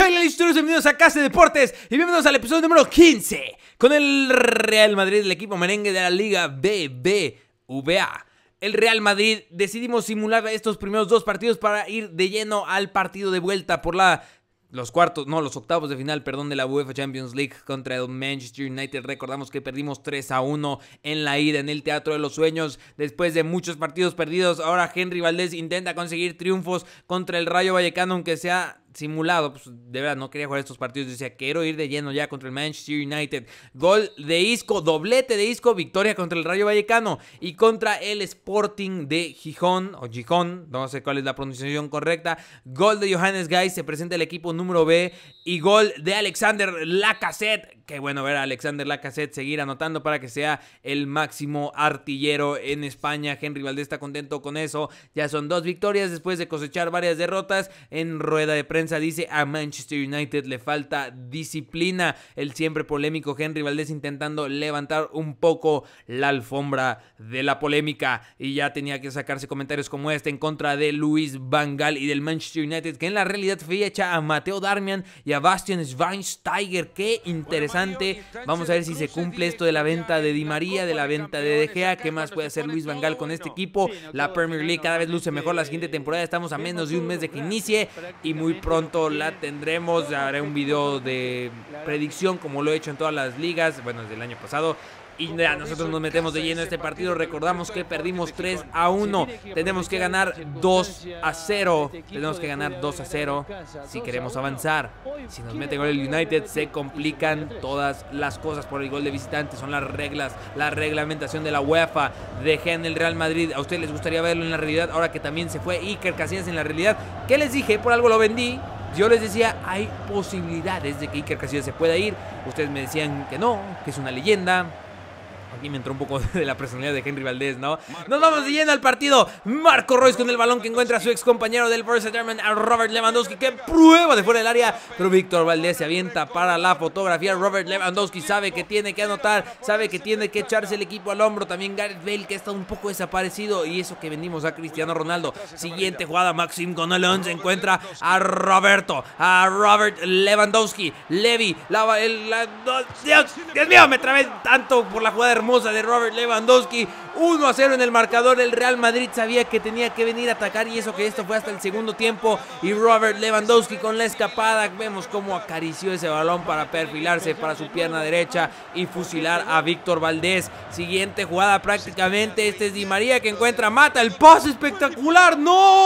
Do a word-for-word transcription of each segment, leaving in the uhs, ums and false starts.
Hola historias, bienvenidos a Casa de Deportes y bienvenidos al episodio número quince con el Real Madrid, el equipo merengue de la Liga B B V A. El Real Madrid decidimos simular estos primeros dos partidos para ir de lleno al partido de vuelta por la... Los cuartos, no, los octavos de final, perdón, de la UEFA Champions League contra el Manchester United. Recordamos que perdimos tres a uno en la ida en el Teatro de los Sueños. Después de muchos partidos perdidos, ahora Henry Valdés intenta conseguir triunfos contra el Rayo Vallecano, aunque sea simulado. Pues de verdad no quería jugar estos partidos, decía quiero ir de lleno ya contra el Manchester United. Gol de Isco, doblete de Isco, victoria contra el Rayo Vallecano y contra el Sporting de Gijón o Gijón, no sé cuál es la pronunciación correcta. Gol de Johannes Geis, se presenta el equipo número B y gol de Alexander Lacazette. Qué bueno ver a Alexander Lacazette seguir anotando para que sea el máximo artillero en España. Henry Valdés está contento con eso. Ya son dos victorias después de cosechar varias derrotas. En rueda de prensa dice a Manchester United le falta disciplina. El siempre polémico Henry Valdés intentando levantar un poco la alfombra de la polémica. Y ya tenía que sacarse comentarios como este en contra de Luis Van Gaal y del Manchester United, que en la realidad fue hecha a Mateo Darmian y a Bastian Schweinsteiger. Qué interesante. Vamos a ver si se cumple esto de la venta de Di María, de la venta de De Gea. ¿Qué más puede hacer Luis Van Gaal con este equipo? La Premier League cada vez luce mejor la siguiente temporada. Estamos a menos de un mes de que inicie y muy pronto la tendremos. Haré un video de predicción como lo he hecho en todas las ligas, bueno, desde el año pasado. Y ya, nosotros nos metemos de lleno a este partido. Recordamos que perdimos tres a uno. Tenemos que ganar dos a cero. Tenemos que ganar dos a cero si queremos avanzar. Si nos mete gol el United, se complican todas las cosas por el gol de visitante. Son las reglas, la reglamentación de la UEFA. Dejen el Real Madrid. ¿A ustedes les gustaría verlo en la realidad? Ahora que también se fue Iker Casillas en la realidad. ¿Qué les dije? Por algo lo vendí. Yo les decía, hay posibilidades de que Iker Casillas se pueda ir. Ustedes me decían que no, que es una leyenda. Aquí me entró un poco de la personalidad de Henry Valdés, ¿no? Nos vamos de lleno al partido. Marco Reus con el balón que encuentra a su ex compañero del Borussia Dortmund, a Robert Lewandowski, que prueba de fuera del área, pero Víctor Valdés se avienta para la fotografía. Robert Lewandowski sabe que tiene que anotar, sabe que tiene que echarse el equipo al hombro. También Gareth Bale, que está un poco desaparecido, y eso que vendimos a Cristiano Ronaldo. Siguiente jugada, Maxim Gonalons encuentra a Roberto, a Robert Lewandowski, Levi, la, el, la, Dios, Dios mío, me trabé tanto por la jugada hermosa de Robert Lewandowski. Uno a cero en el marcador. El Real Madrid sabía que tenía que venir a atacar, y eso que esto fue hasta el segundo tiempo. Y Robert Lewandowski con la escapada, vemos cómo acarició ese balón para perfilarse para su pierna derecha y fusilar a Víctor Valdés. Siguiente jugada prácticamente, este es Di María que encuentra, mata el pase espectacular.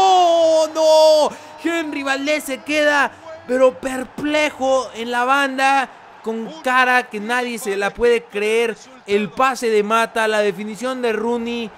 No, no, Henry Valdés se queda pero perplejo en la banda, con cara que nadie se la puede creer. El pase de Mata, la definición de Rooney.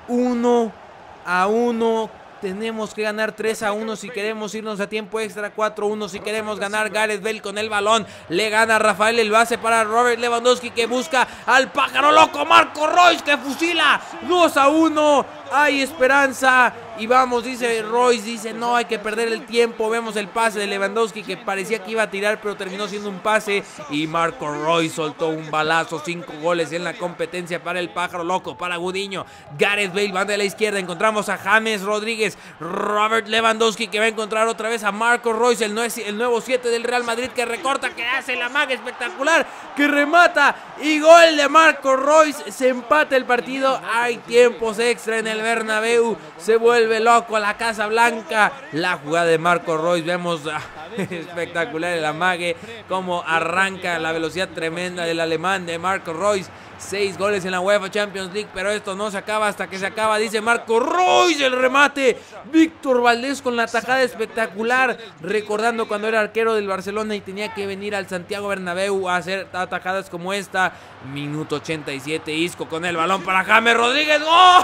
Uno a uno. Tenemos que ganar tres a uno si queremos irnos a tiempo extra. Cuatro a uno si queremos ganar. Gareth Bale con el balón. Le gana a Rafael el base para Robert Lewandowski, que busca al pájaro loco Marco Reus, que fusila. Dos a uno. Hay esperanza. Y vamos, dice Reus, dice no hay que perder el tiempo. Vemos el pase de Lewandowski que parecía que iba a tirar, pero terminó siendo un pase. Y Marco Reus soltó un balazo. Cinco goles en la competencia para el pájaro loco, para Gudiño. Gareth Bale, banda de la izquierda. Encontramos a James Rodríguez. Robert Lewandowski que va a encontrar otra vez a Marco Reus, el, el nuevo siete del Real Madrid, que recorta, que hace la magia espectacular, que remata. Y gol de Marco Reus. Se empata el partido. Hay tiempos extra en el Bernabéu. Se vuelve loco a la Casa Blanca. La jugada de Marco Reus, vemos ah, espectacular el amague, cómo arranca, la velocidad tremenda del alemán de Marco Reus. Seis goles en la UEFA Champions League, pero esto no se acaba hasta que se acaba, dice Marco Reus. El remate, Víctor Valdés con la tajada espectacular, recordando cuando era arquero del Barcelona y tenía que venir al Santiago Bernabéu a hacer atajadas como esta. Minuto ochenta y siete, Isco con el balón para James Rodríguez.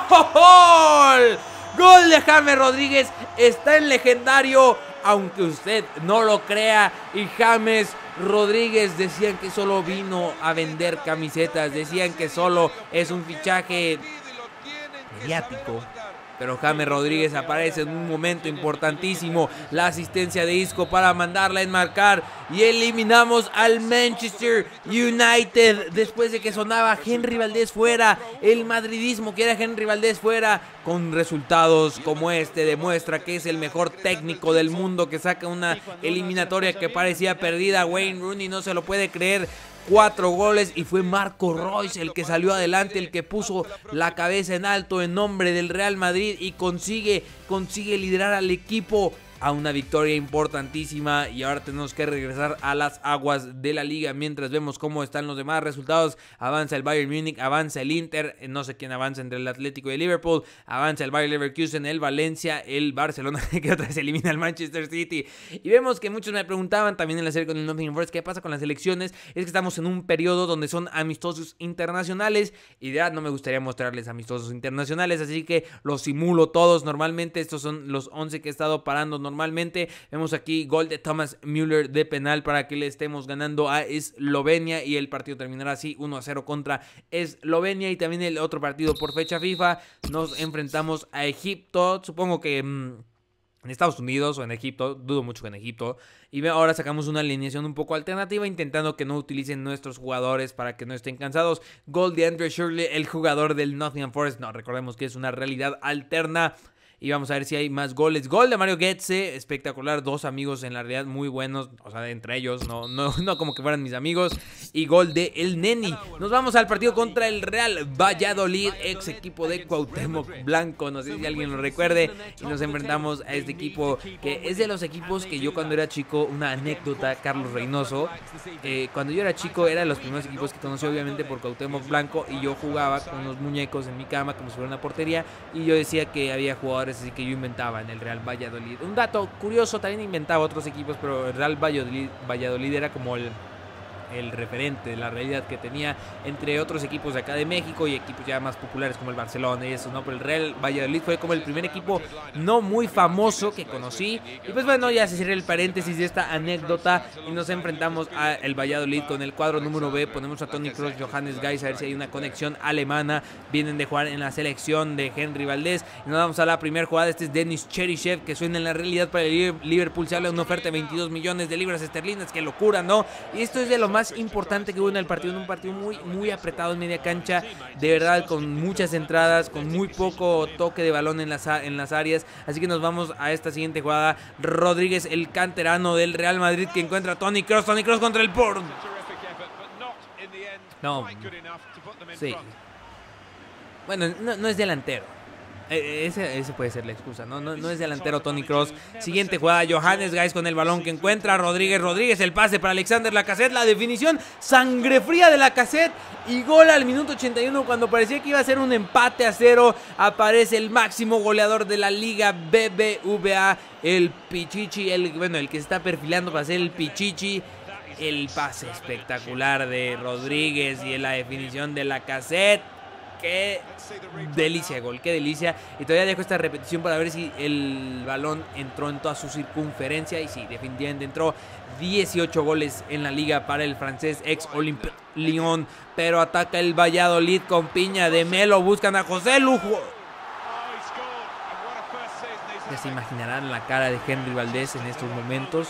¡Gol! Gol de James Rodríguez. Está en legendario, aunque usted no lo crea. Y James Rodríguez decían que solo vino a vender camisetas, decían que solo es un fichaje mediático. pero James Rodríguez aparece en un momento importantísimo. La asistencia de Isco para mandarla a enmarcar y eliminamos al Manchester United después de que sonaba Henry Valdés fuera. El madridismo quiere a Henry Valdés fuera. Con resultados como este demuestra que es el mejor técnico del mundo, que saca una eliminatoria que parecía perdida. Wayne Rooney no se lo puede creer. Cuatro goles y fue Marco Reus el que salió adelante, el que puso la cabeza en alto en nombre del Real Madrid y consigue, consigue liderar al equipo a una victoria importantísima. Y ahora tenemos que regresar a las aguas de la liga mientras vemos cómo están los demás resultados. Avanza el Bayern Múnich, avanza el Inter, no sé quién avanza entre el Atlético y el Liverpool, avanza el Bayer Leverkusen, el Valencia, el Barcelona que otra vez elimina al Manchester City. Y vemos que muchos me preguntaban también en la serie con el Nottingham Forest qué pasa con las elecciones. Es que estamos en un periodo donde son amistosos internacionales y ya no me gustaría mostrarles amistosos internacionales, así que los simulo todos. Normalmente estos son los once que he estado parando normalmente. Vemos aquí gol de Thomas Müller de penal para que le estemos ganando a Eslovenia y el partido terminará así uno a cero contra Eslovenia. Y también el otro partido por fecha FIFA nos enfrentamos a Egipto, supongo que mmm, en Estados Unidos o en Egipto, dudo mucho que en Egipto. Y ahora sacamos una alineación un poco alternativa, intentando que no utilicen nuestros jugadores para que no estén cansados. Gol de Andrew Shirley, el jugador del Nottingham Forest. No, recordemos que es una realidad alterna. Y vamos a ver si hay más goles. Gol de Mario Götze, espectacular. Dos amigos en la realidad muy buenos. O sea, entre ellos, no, no, no como que fueran mis amigos. Y gol de El Neni. Nos vamos al partido contra el Real Valladolid, ex equipo de Cuauhtémoc Blanco. No sé si alguien lo recuerde. Y nos enfrentamos a este equipo que es de los equipos que yo cuando era chico, una anécdota, Carlos Reynoso. Eh, cuando yo era chico era de los primeros equipos que conocí obviamente por Cuauhtémoc Blanco. Y yo jugaba con unos muñecos en mi cama como si fuera una portería. Y yo decía que había jugadores así que yo inventaba en el Real Valladolid. Un dato curioso, también inventaba otros equipos, pero el Real Valladolid, Valladolid era como el, el referente de la realidad que tenía entre otros equipos de acá de México y equipos ya más populares como el Barcelona y eso, ¿no? Pero el Real Valladolid fue como el primer equipo no muy famoso que conocí. Y pues bueno, ya se cierra el paréntesis de esta anécdota y nos enfrentamos al Valladolid con el cuadro número B. Ponemos a Toni Kroos, Johannes Geis, a ver si hay una conexión alemana. Vienen de jugar en la selección de Henry Valdés. Y nos vamos a la primera jugada. Este es Denis Cheryshev, que suena en la realidad para el Liverpool. Se habla de una oferta de veintidós millones de libras esterlinas. ¡Qué locura!, ¿no? Y esto es de lo más importante que hubo en el partido, en un partido muy, muy apretado en media cancha, de verdad, con muchas entradas, con muy poco toque de balón en las, en las áreas. Así que nos vamos a esta siguiente jugada. Rodríguez, el canterano del Real Madrid, que encuentra a Toni Kroos, Toni Kroos contra el Porn. No, sí. Bueno, no, no es delantero. Ese, ese puede ser la excusa, ¿no? No, no es delantero Toni Kroos. Siguiente jugada, Johannes Geis con el balón que encuentra a Rodríguez. Rodríguez, el pase para Alexander Lacazette. La definición sangre fría de Lacazette. Y gol al minuto ochenta y uno cuando parecía que iba a ser un empate a cero. Aparece el máximo goleador de la Liga B B V A, el Pichichi. El, bueno, el que se está perfilando para ser el Pichichi. El pase espectacular de Rodríguez y la definición de Lacazette. Qué delicia, gol, qué delicia. Y todavía dejo esta repetición para ver si el balón entró en toda su circunferencia. Y sí, definitivamente entró. Dieciocho goles en la liga para el francés ex Olympique Lyon. Pero ataca el Valladolid con piña de Melo. Buscan a José Lujo. Ya se imaginarán la cara de Henry Valdés en estos momentos.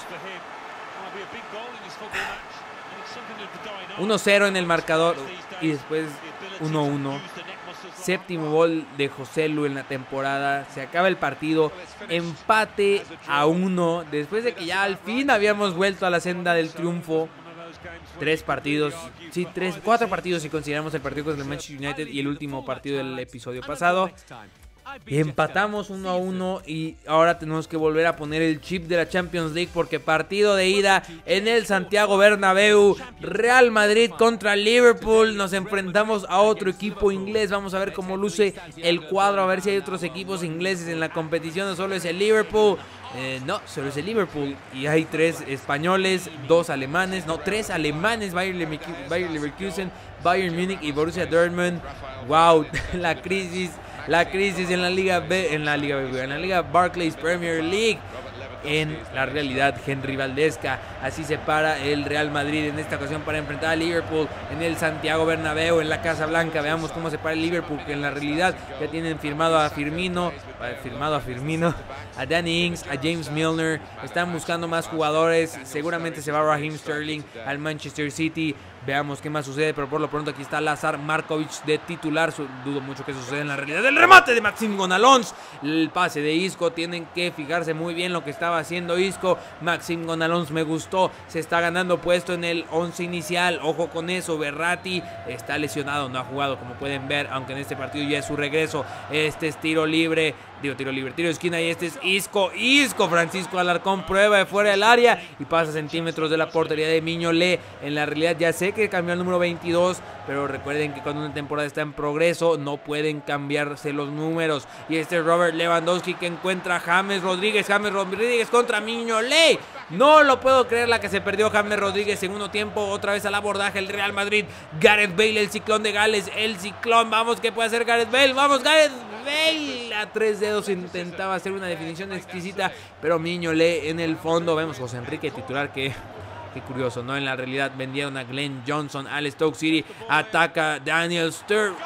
uno cero en el marcador y después uno uno. Séptimo gol de José Lu en la temporada. Se acaba el partido, empate a uno, después de que ya al fin habíamos vuelto a la senda del triunfo. Tres partidos, sí, tres, cuatro partidos si consideramos el partido contra el Manchester United y el último partido del episodio pasado. Empatamos uno a uno y ahora tenemos que volver a poner el chip de la Champions League, porque partido de ida en el Santiago Bernabéu, Real Madrid contra Liverpool. Nos enfrentamos a otro equipo inglés. Vamos a ver cómo luce el cuadro, a ver si hay otros equipos ingleses en la competición. No solo es el Liverpool, eh, no, solo es el Liverpool. Y hay tres españoles, dos alemanes, no, tres alemanes, Bayer Leverkusen, Bayern Múnich y Borussia Dortmund. Wow, la crisis. La crisis en la Liga B, en la Liga B, en la Liga Barclays Premier League. en la realidad Henry Valdesca. Así se para el Real Madrid en esta ocasión para enfrentar a Liverpool en el Santiago Bernabéu, en la Casa Blanca. Veamos cómo se para el Liverpool, que en la realidad ya tienen firmado a Firmino, firmado a Firmino, a Danny Ings, a James Milner. Están buscando más jugadores. Seguramente se va Raheem Sterling al Manchester City. Veamos qué más sucede, pero por lo pronto aquí está Lazar Markovic de titular. Dudo mucho que eso suceda en la realidad. El remate de Maxime Gonalons, el pase de Isco. Tienen que fijarse muy bien lo que estaba haciendo Isco. Maxime Gonalons me gustó, se está ganando puesto en el once inicial. Ojo con eso, Verratti está lesionado, no ha jugado como pueden ver, aunque en este partido ya es su regreso. Este es tiro libre, digo tiro libre, tiro de esquina, y este es Isco. Isco, Francisco Alarcón prueba de fuera del área y pasa centímetros de la portería de Mignolet. En la realidad ya sé que cambió el número veintidós, pero recuerden que cuando una temporada está en progreso no pueden cambiarse los números. Y este es Robert Lewandowski que encuentra a James Rodríguez. James Rodríguez contra Mignolet. No lo puedo creer la que se perdió James Rodríguez. Segundo tiempo, otra vez al abordaje el Real Madrid. Gareth Bale, el ciclón de Gales, el ciclón. Vamos, ¿qué puede hacer Gareth Bale? Vamos, Gareth Bale. A tres dedos intentaba hacer una definición exquisita, pero Mignolet en el fondo. Vemos José Enrique titular, que qué curioso, ¿no? En la realidad vendieron a Glenn Johnson al Stoke City. Ataca Daniel Sturridge.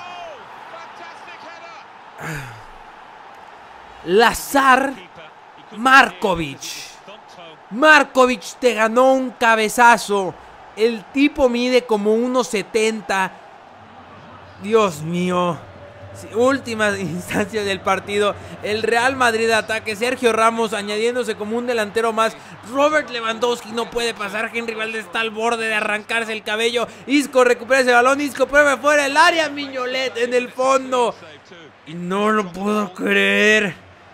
Lazar Markovic. Markovic te ganó un cabezazo. El tipo mide como uno setenta. Dios mío. Últimas instancias del partido. El Real Madrid ataque. Sergio Ramos añadiéndose como un delantero más. Robert Lewandowski no puede pasar. Henry Valdés está al borde de arrancarse el cabello. Isco recupera ese balón. Isco prueba fuera del área. Mignolet en el fondo. Y no lo puedo creer.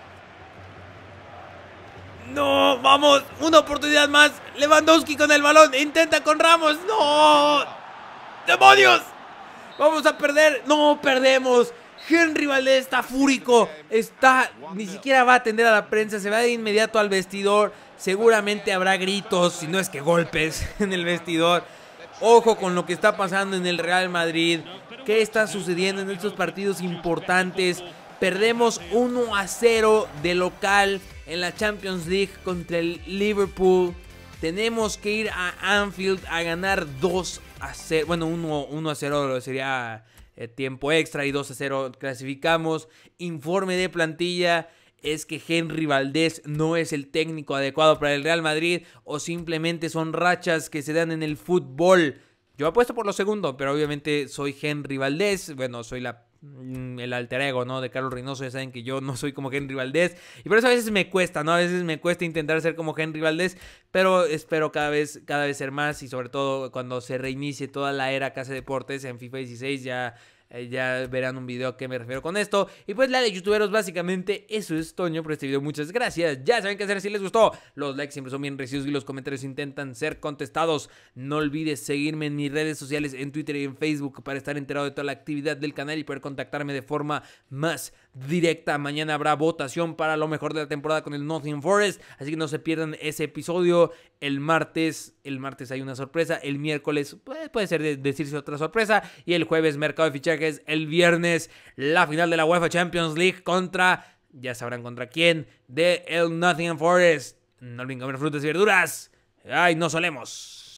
No, vamos. Una oportunidad más. Lewandowski con el balón. Intenta con Ramos. No. ¡Demonios! Vamos a perder. No, perdemos. Henry Valdés está fúrico, está, ni siquiera va a atender a la prensa, se va de inmediato al vestidor. Seguramente habrá gritos, si no es que golpes en el vestidor. Ojo con lo que está pasando en el Real Madrid. ¿Qué está sucediendo en estos partidos importantes? Perdemos uno a cero de local en la Champions League contra el Liverpool. Tenemos que ir a Anfield a ganar dos a cero. Bueno, uno a cero sería eh, tiempo extra y dos a cero clasificamos. Informe de plantilla es que Henry Valdés no es el técnico adecuado para el Real Madrid, o simplemente son rachas que se dan en el fútbol. Yo apuesto por lo segundo, pero obviamente soy Henry Valdés. Bueno, soy la el alter ego, ¿no?, de Carlos Reynoso. Ya saben que yo no soy como Henry Valdés y por eso a veces me cuesta, ¿no? A veces me cuesta intentar ser como Henry Valdés, pero espero cada vez, cada vez ser más, y sobre todo cuando se reinicie toda la era Casa Deportes en FIFA dieciséis ya... Eh, ya verán un video a qué me refiero con esto. Y pues la de youtuberos, básicamente eso es Toño por este video. Muchas gracias. Ya saben qué hacer si les gustó. Los likes siempre son bien recibidos y los comentarios intentan ser contestados. No olvides seguirme en mis redes sociales, en Twitter y en Facebook, para estar enterado de toda la actividad del canal y poder contactarme de forma más directa. Mañana habrá votación para lo mejor de la temporada con el Nottingham Forest, así que no se pierdan ese episodio. El martes, el martes hay una sorpresa. El miércoles puede, puede ser de, decirse otra sorpresa. Y el jueves, mercado de fichajes. El viernes, la final de la UEFA Champions League contra, ya sabrán contra quién, de el Nottingham Forest. No olviden comer frutas y verduras. Ay, no solemos.